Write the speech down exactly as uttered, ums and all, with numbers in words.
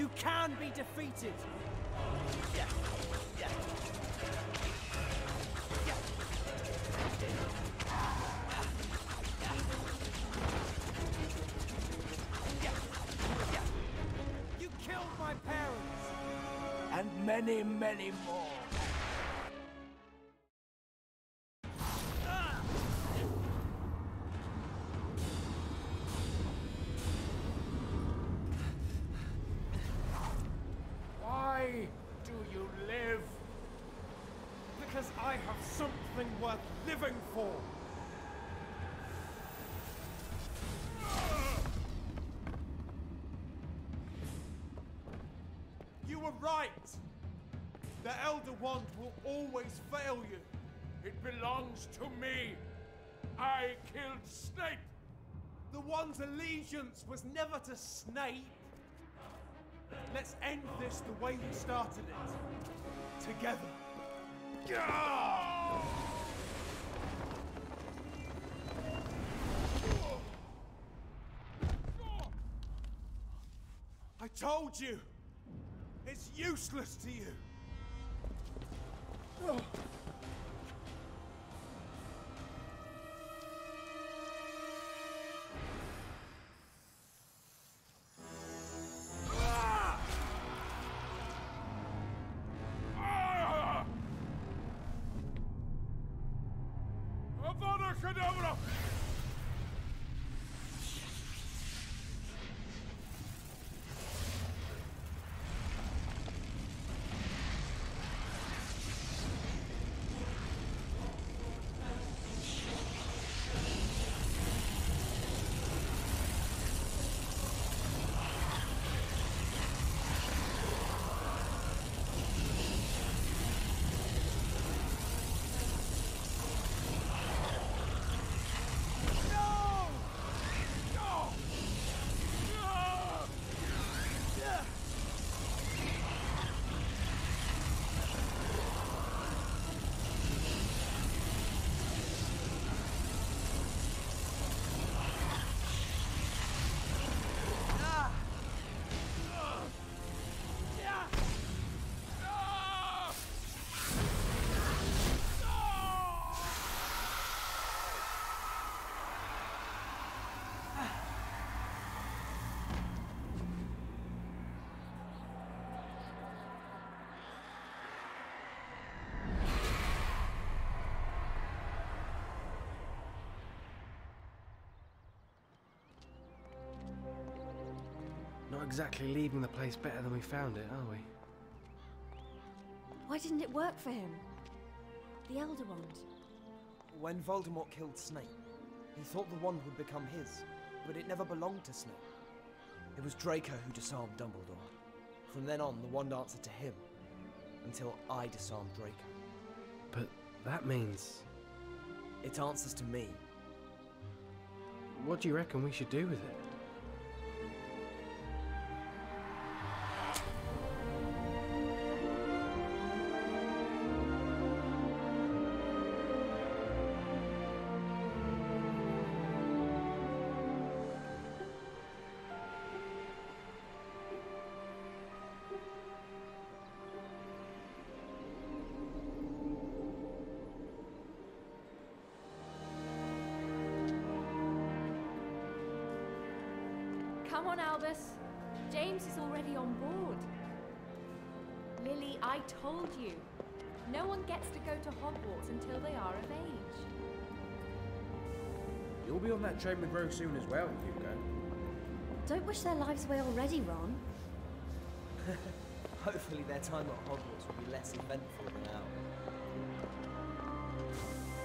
You can be defeated! Yeah. Yeah. Yeah. Yeah. Yeah. You killed my parents! And many, many more. Why do you live? Because I have something worth living for. You were right. The Elder Wand will always fail you. It belongs to me. I killed Snape. The Wand's allegiance was never to Snape. Let's end this the way we started it. Together. I told you! It's useless to you! Avada Kedavra! Not exactly leaving the place better than we found it, are we? Why didn't it work for him? The Elder Wand. When Voldemort killed Snape, he thought the wand would become his, but it never belonged to Snape. It was Draco who disarmed Dumbledore. From then on, the wand answered to him, until I disarmed Draco. But that means... It answers to me. What do you reckon we should do with it? Come on, Albus. James is already on board. Lily, I told you. No one gets to go to Hogwarts until they are of age. You'll be on that train with Rose soon as well, Hugo. Don't wish their lives away already, Ron. Hopefully their time at Hogwarts will be less eventful than ours.